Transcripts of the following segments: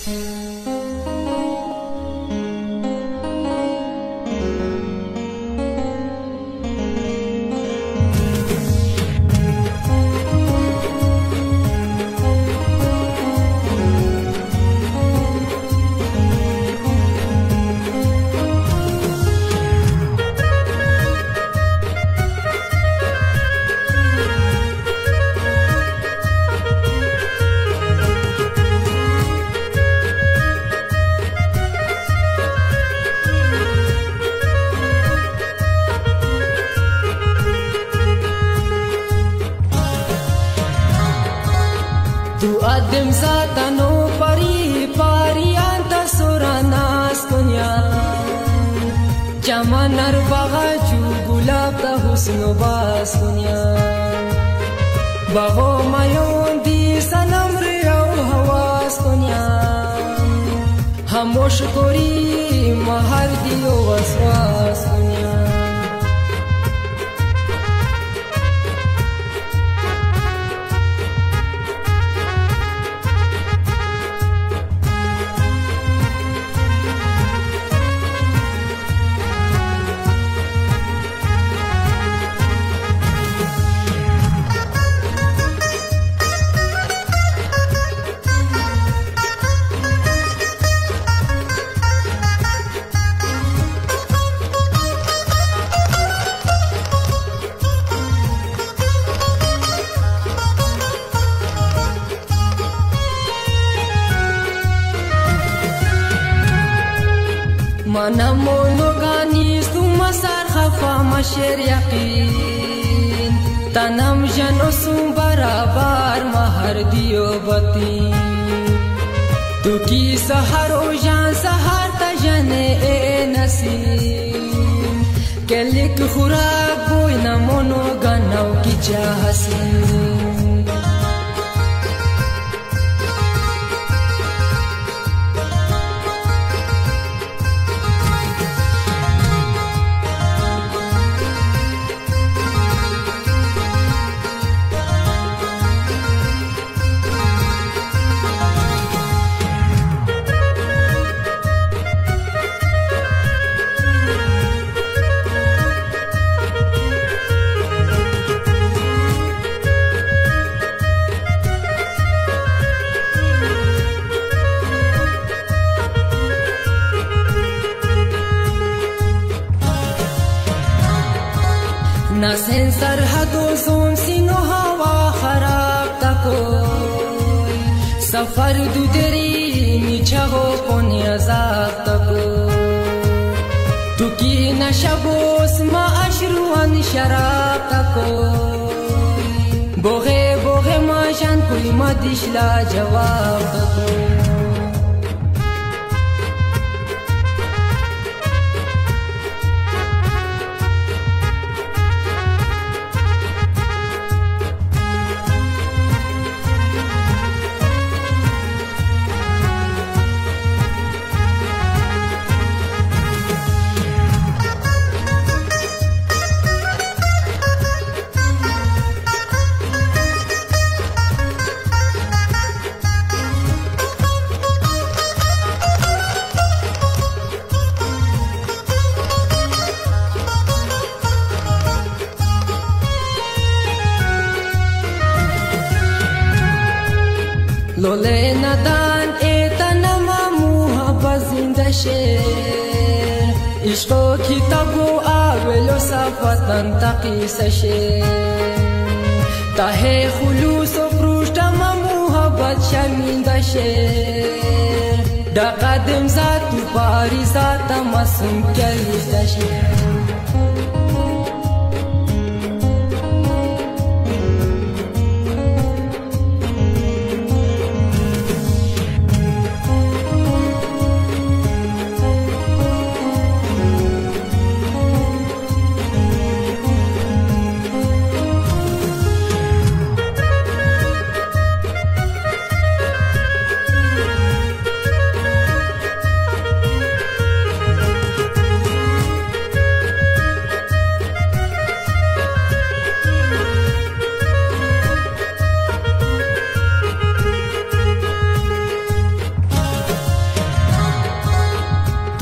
Tu adem satano pari pari anta suranas kunya Jamanar bagaju gulab ta husno bas kunya Bago mayon di sanam riyau hawas kunya Hamosh kori mahar diyo waswas kunya Mana monoganis tu masar khafa masher yaqin Tanam jano sum barabar mahar diyo bati Tu ki saharo jan sahar ta jane e nasim Kelik khurak boy na monoganaw ki chahasin Nasen sarhadon son sino hawa kharab takoy Safar du deri nichago poni azab takoy Tu ki nashabos ma ashruan sharab takoy Boghe boghe ma jan koi ma dishla jawab takoy Lole nadan etana mamuha bazinda sher Ishqo kitabu awelo safatan taqisa sher Tahe khulus o prushta mamuha bad shaminda sher Da qadem zatu pari zata masum kyalista sher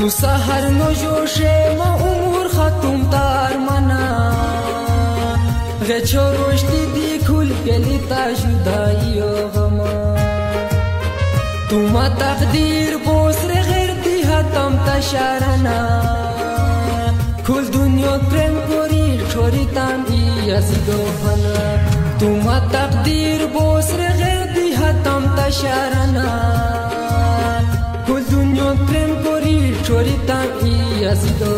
تو سحر نجوش ما امور ختم تار منا غچو رشتی دی کل گلی تا جدایی و غما تو ما تقدیر بوسر غیر دی حتم تشارنا کل دنیا پرم کوری چوری تام ای ازیدو فنا تو ما تقدیر بوسر غیر دی حتم تشارنا کل دنیا پرم کوری چوری تام ای ازیدو